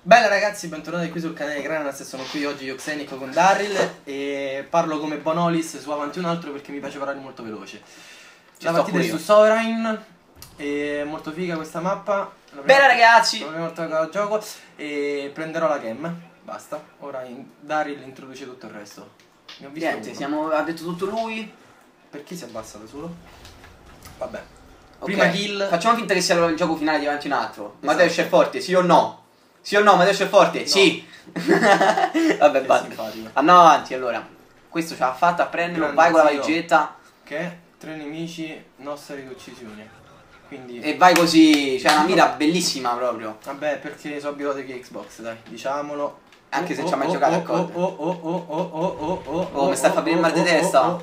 Bella ragazzi, bentornati qui sul canale di Granas. Sono qui oggi io Xenico con Darryl e parlo come Bonolis su Avanti un altro perché mi piace parlare molto veloce. La partita è su Sovereign e molto figa questa mappa. Bella ragazzi! La prima volta che la gioco e prenderò la cam. Basta, ora Darryl introduce tutto il resto. Niente, ha detto tutto lui. Perché si abbassa da solo? Vabbè. Okay. Prima kill. Facciamo finta che sia il gioco finale di Avanti un altro. Esatto. Matteo esce forte, sì o no? Sì o no, Matteo esce forte? No. Sì! Vabbè, basta. Andiamo avanti allora. Questo ce l'ha fatta, prendilo, vai con la valigetta. Che 3 nemici, nostra riduzione. Quindi... E vai così, c'è una mira bellissima proprio. Vabbè, perché sono abituato che Xbox, dai, diciamolo. Anche se ci ha mai giocato a COD. Oh, mi stai a fare venire mal di testa.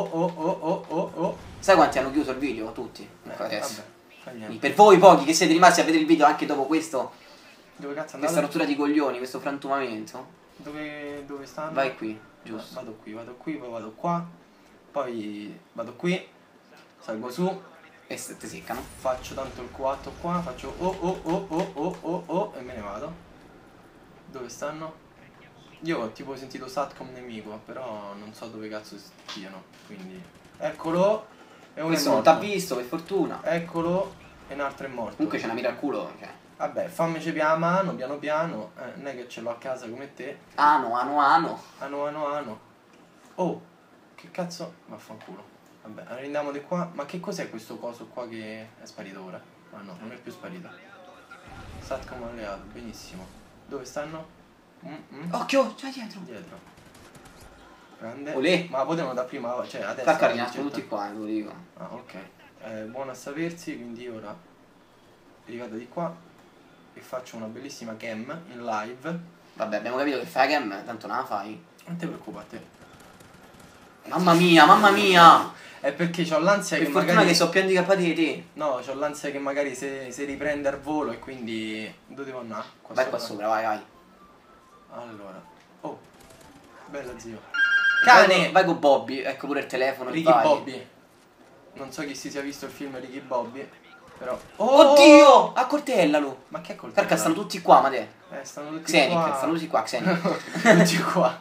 Sai quanti hanno chiuso il video? Tutti. Vabbè, per voi pochi che siete rimasti a vedere il video anche dopo questo. Dove cazzo andate? Questa rottura di coglioni, questo frantumamento. Dove stanno? Vai qui, giusto. Vado qui, poi vado qua. Poi vado qui. Salgo su. E se ti seccano. Faccio tanto il 4 qua. Faccio e me ne vado. Dove stanno? Io ho tipo sentito Satcom nemico, però non so dove cazzo stiano. Quindi eccolo. E uno questo non t'ha visto, per fortuna. Eccolo. E un altro è morto. Comunque c'è una mira al culo, cioè. Vabbè, fammici piano piano. Non è che ce l'ho a casa come te. Ano. Oh, che cazzo? Vaffanculo. Vabbè, andiamo di qua. Ma che cos'è questo coso qua che è sparito ora? Ah no, non è più sparito. Satcom alleato, benissimo. Dove stanno? Occhio, c'è dietro. Grande. Olè. Ma potevano da prima, cioè adesso. Stacca, rinascono tutti qua, lo dico. Ah, ok. Buono a sapersi, quindi ora vi vado di qua e faccio una bellissima cam in live. Vabbè, abbiamo capito che fai cam, tanto non la fai. Non ti preoccupare. Mamma mia! È perché c'ho l'ansia che magari... che so più handicappati di te. No, c'ho l'ansia che magari se riprende al volo e quindi... Dove devo andare? Vai qua sopra, vai. Allora. Oh. Bella zio. Cane! Vai con Bobby, ecco pure il telefono. Ricky Bobby. Non so chi si sia visto il film Ricky Bobby. Però... Oh! Oddio! Accoltellalo! Ma che accoltellalo? Perché stanno tutti qua, Mateo. Stanno tutti qua. Stanno tutti qua, Xenic. Tutti qua.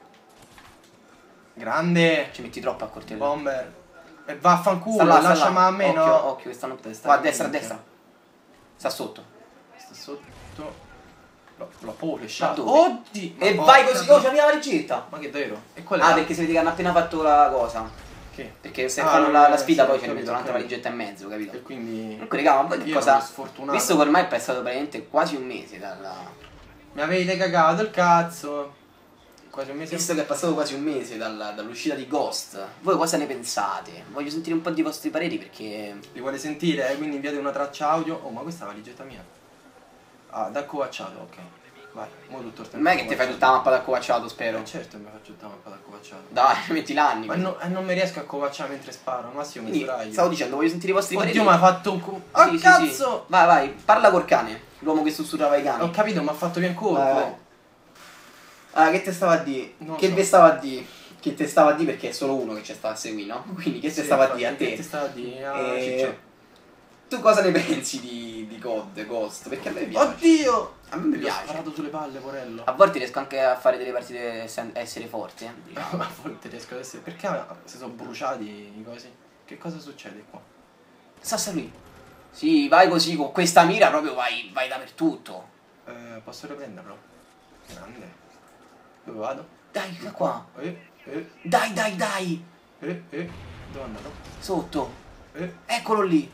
Grande. Ci metti troppo a coltellare. Bomber. E vaffanculo, lasciami a me, no? Occhio, stanno qua a destra. Sta sotto. Sta sotto. L'ho polesciato. Oddio! E vai così, oh, c'è la valigetta. Ma che davvero? E qual è? Ah, perché si vede che hanno appena fatto la cosa. Che? Perché se fanno la sfida poi ce ne mettono un'altra valigetta in mezzo, capito? E quindi... Comunque, raga, ma voi che cosa... Sfortunato. Visto che ormai è passato praticamente quasi un mese dalla... Mi avete cagato il cazzo. Quasi un mese. Visto che è passato quasi un mese dall'uscita di Ghost, voi cosa ne pensate? Voglio sentire un po' di vostri pareri perché... Li vuole sentire, quindi inviate una traccia audio. Oh, ma questa è la valigetta mia. Ah, da accovacciato, ok. Vai, mo tutto il tempo. Non è che ti fai tutta la mappa da accovacciato, spero. Certo, mi faccio tutta la mappa da accovacciato. Dai, metti l'anni. Ma non mi riesco a accovacciare mentre sparo, al massimo mi sdraio. Stavo dicendo, voglio sentire i vostri pareri. Oddio, mi ha fatto un sì, cazzo! Sì. Vai, parla col cane, l'uomo che sussurrava i cani. Ho capito, mi ha fatto bien colpo. Ah, che te stava a dire? Che te stava a dire? Che te stava a dire perché è solo uno che ci stava a seguire, no? Quindi che te stava a dire a te? Che te stava a dire? Tu cosa ne pensi di COD, Ghost? Perché a me piace. Oddio! A me piace. Ho sparato sulle palle, porello. A volte riesco anche a fare delle partite essere forti, diciamo. A volte riesco ad essere... Perché si sono bruciati i cosi? Che cosa succede qua? Sta qui. Sì, vai così, con questa mira proprio vai dappertutto. Posso riprenderlo? Grande. Dove vado? Dai, da qua. Dai. Dove è andato? Sotto. Eccolo lì.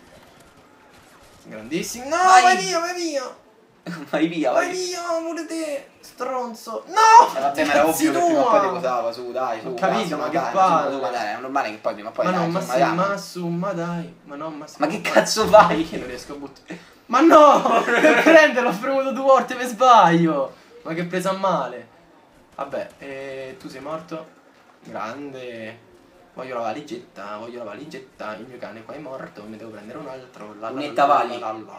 Grandissimo. No, vai via. Vai via, pure te, stronzo. No! Vabbè, ma era ovvio che prima o poi ti cosava, su, dai, su. Ho capito, ma che palle. È normale che poi prima o poi ma dai, no, ma dai. Ma che cazzo fai? Che non riesco a buttare. Ma no! Per prenderlo ho premuto 2 volte per sbaglio. Ma che presa male. Vabbè, tu sei morto. Grande. Voglio la valigetta, il mio cane qua è morto, mi devo prendere un altro. Netta vali.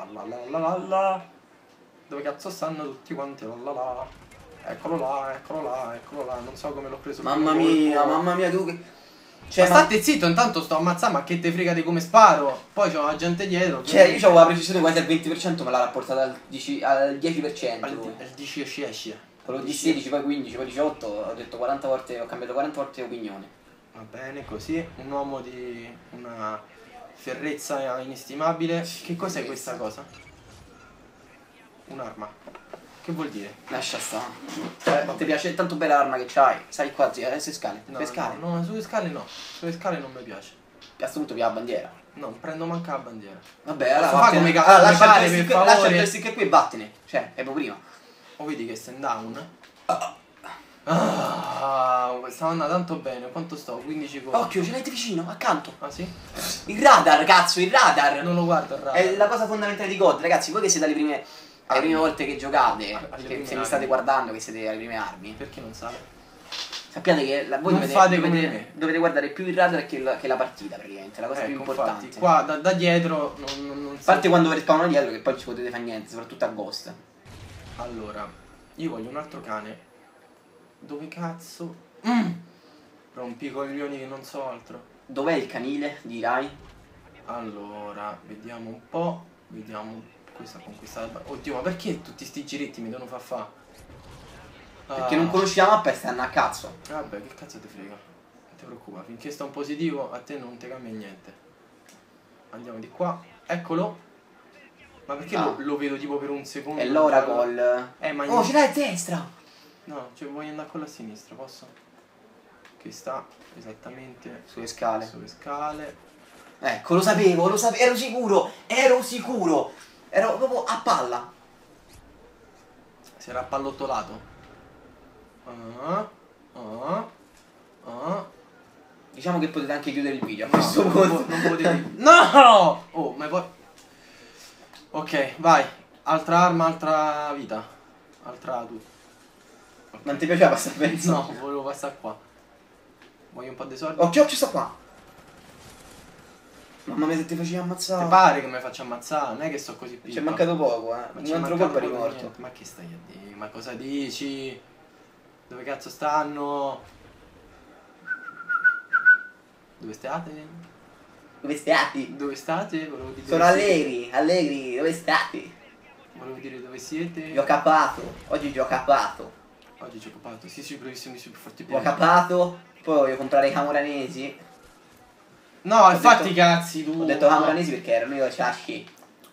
Dove cazzo stanno tutti quanti? Eccolo là, non so come l'ho preso. Mamma mia, tu che... Cioè, ma state zitto, intanto sto ammazzando, ma che te frega di come sparo? Poi c'ho la gente dietro. Cioè, io avevo la precisione quasi al 20%, me l'ha rapportata al 10%. Al 10 esce. Quello di 16, poi 15, poi 18, ho detto 40 volte, ho cambiato 40 volte opinione. Va bene, così. Un uomo di una ferrezza inestimabile. Che cos'è questa cosa? Un'arma. Che vuol dire? Lascia stare. Ti piace? È tanto bella l'arma che c'hai. Sai qua, zia, sulle scale. No, sulle scale. no, sulle scale no. Sulle scale non mi piace. A questo punto via la bandiera. No, non prendo manca la bandiera. Vabbè, allora fa come lascia pare, il per joystick, favore. lascia il joystick qui e vattene. Cioè, è proprio prima. O vedi che stand down? Ah, stava andando tanto bene. Quanto sto? 15 gol. Occhio, ce l'hai vicino, accanto. Ah sì? Il radar, cazzo, il radar. Non lo guardo il radar. È la cosa fondamentale di COD, ragazzi. Voi che siete alle prime volte che giocate, che se mi state guardando, che siete alle prime armi, perché non sale? sappiate che voi dovete guardare più il radar che la partita, praticamente. La cosa più importante. Infatti, qua da dietro non a parte quando vi respawnano dietro, che poi non ci potete fare niente, soprattutto a Ghost. Allora, io voglio un altro cane. Dove cazzo? Rompi i coglioni che non so altro. Dov'è il canile, dirai? Allora, vediamo un po'. Vediamo questa conquistata. Oddio, ma perché tutti sti giretti mi devono far? Perché non conosci la mappa e stanno a cazzo. Vabbè, che cazzo ti frega? Non ti preoccupare, finché sta un positivo a te non ti cambia niente. Andiamo di qua. Eccolo. Ma perché lo vedo tipo per un secondo? È l'Oracle. Ma oh, ce l'hai a destra! No, cioè voglio andare con la sinistra, posso? Che sta esattamente sulle scale. Sulle scale. Ecco, lo sapevo, ero sicuro. Ero proprio a palla. Si era appallottolato. Diciamo che potete anche chiudere il video a No, questo punto. non potevi. No! Oh, ma poi. Ok, vai. Altra arma, altra vita. Altra tu. Okay. Non ti piaceva passare penso? No, volevo passare qua. Voglio un po' di soldi. Occhio, sto qua. Mamma mia, se ti facevi ammazzare. Ti pare che mi faccia ammazzare? Non è che sto così piccolo. Ci è mancato poco, Ma un altro colpo eri morto. Ma che stai a dire? Ma cosa dici? Dove cazzo stanno? Dove state? Dove state? Dove state? Volevo dire sono allegri, dove state? Volevo dire dove siete. Io ho capato, oggi ho capato. Oggi ci ho capato, sì, bravissimi, più forti. Ho capato, poi voglio comprare i camoranesi. No, infatti cazzi tu. Ho detto camoranesi perché erano io Ciasci.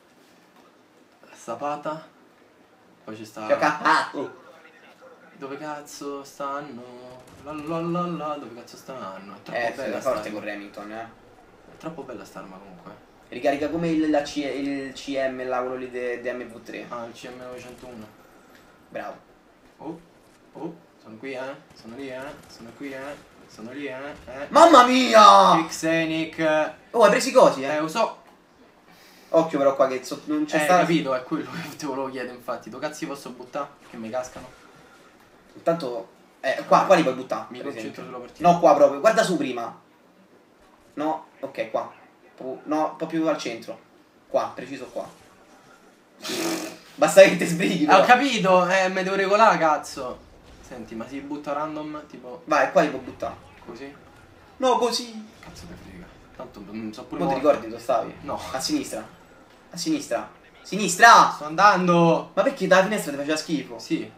Sapata. Poi ci sta. Io ho capato. Dove cazzo stanno? Dove cazzo stanno? È troppo bella forte con Remington, È troppo bella sta arma comunque. Ricarica come il CM là, quello lì di MV3. Ah, il CM901. Bravo. Oh, sono qui sono lì sono qui sono lì Mamma mia! Xenic. Oh, hai preso i cosi lo so. Occhio però qua che non c'è stato. Capito, è quello che ti volevo chiedere infatti. Dove cazzo posso buttare? Che mi cascano? Intanto qua li puoi buttare. Mi concentro sulla partita. No, qua proprio, guarda su prima. No, ok, qua. No, un po' più al centro. Qua, preciso qua. Basta che ti sbrighi. Ho capito, mi devo regolare cazzo. Senti, ma si butta random tipo. Vai, qua li puoi buttare. Così? No, così. Cazzo te frega. Tanto non so pure. Non ti ricordi dove stavi? No. A sinistra. A sinistra. Sinistra! Sto andando! Ma perché dalla finestra ti faceva schifo? Sì.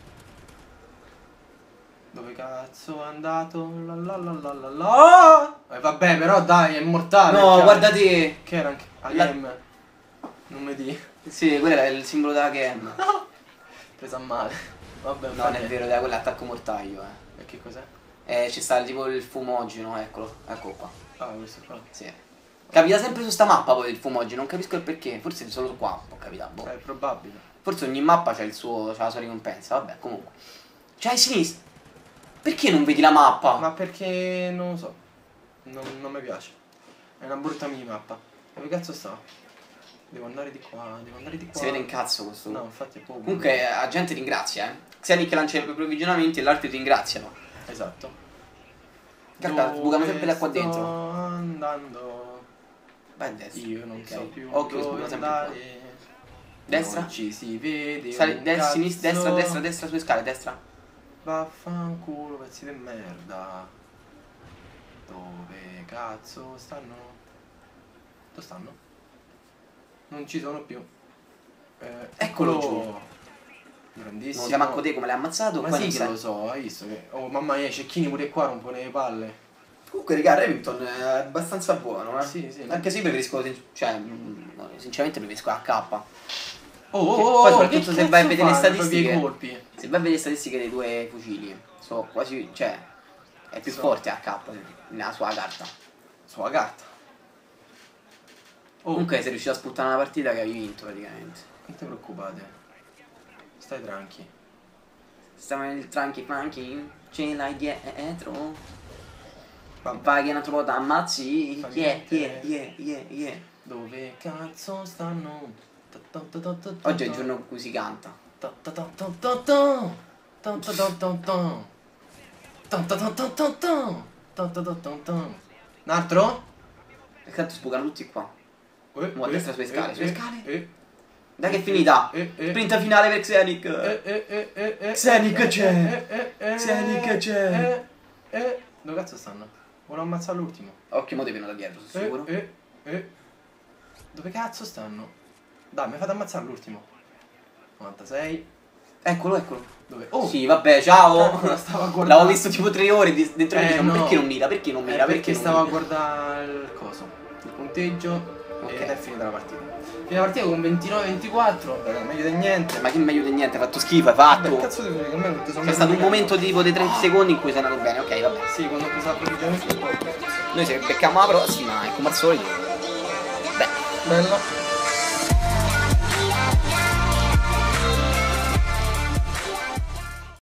Dove cazzo è andato? Vabbè, però dai, è mortale. No, guarda te. Che era anche AGM. Non mi di. Sì, quello era il simbolo della game. Presa a male. Vabbè, no, non è vero, era quell'attacco mortaio, E che cos'è? C'è sta tipo il fumogeno, eccolo. Eccolo qua. Ah, questo qua. Sì. Capita sempre su sta mappa poi il fumogeno, non capisco il perché. Forse solo qua può capitare. Boh. È probabile. Forse ogni mappa c'ha la sua ricompensa, vabbè, comunque. C'hai a sinistra. Perché non vedi la mappa? Ma perché non lo so. Non mi piace. È una brutta minimappa. Dove cazzo sta? Devo andare di qua, Si vede in cazzo questo. No, infatti è poco. Comunque la gente ringrazia, Sia lì che lancia i approvvigionamenti e l'altro ti ringraziano. Esatto. Guarda, bucano sempre da qua dentro. Sto andando. Vai a destra. Io non so più Occhio, dove sbuca sempre andare. qua. Destra. Non ci si vede. Sali, sinistra, destra, sulle scale, destra. Vaffanculo, pezzi di merda. Dove cazzo stanno? Dove stanno? Non ci sono più. Eccolo giù. Grandissimo. Non siamo manco te come l'hai ammazzato. Ma sì che lo so, hai visto che... Oh mamma mia, Cecchini pure qua rompono le palle. Comunque, raga, Remington è abbastanza buono, eh. Sì, sì. Anche se io preferisco, cioè, sinceramente preferisco AK. Oh, poi soprattutto se vai a vedere le statistiche, statistiche, colpi. se vai a vedere le statistiche dei due fucili, so quasi, cioè, è più forte AK nella sua carta. Sulla carta. Comunque sei riuscito a spuntare una partita che avevi vinto praticamente. Non ti preoccupate. Stai tranqui. Stiamo nel tranqui funky, ce l'hai dietro. Vai che un altro po' t'ammazzi. Yeah. Dove cazzo stanno? Oggi è il giorno in cui si canta. Un altro? E tanto sbucano tutti qua. Mo' a destra sulle scale, Dai che è Eh, finita. Sprint finale per Xenic. Xenic c'è. Dove cazzo stanno? Volevo ammazzare l'ultimo. Occhio, mo ti vedono da dietro, sono sicuro. Dove cazzo stanno? Dai, mi fate ammazzare l'ultimo. 96. Eccolo. Dove? Oh! Sì, vabbè, ciao. Stavo a guardare. L'avevo visto tipo 3 ore dentro e diciamo, no. perché non mira? Perché non mira? Perché non stavo a mira? guardare il coso, il punteggio Ok. ed è finita la partita. Finita la partita con 29-24, meglio di niente. Ma che meglio di niente, hai fatto schifo, hai fatto. Vabbè, cazzo di frega, a me tutte sono C'è stato un momento tipo dei 30 secondi in cui sei andato bene, ok, vabbè. Sì, quando ho preso la provvigione. Noi ci becchiamo la prossima e come al solito. Beh. Bella.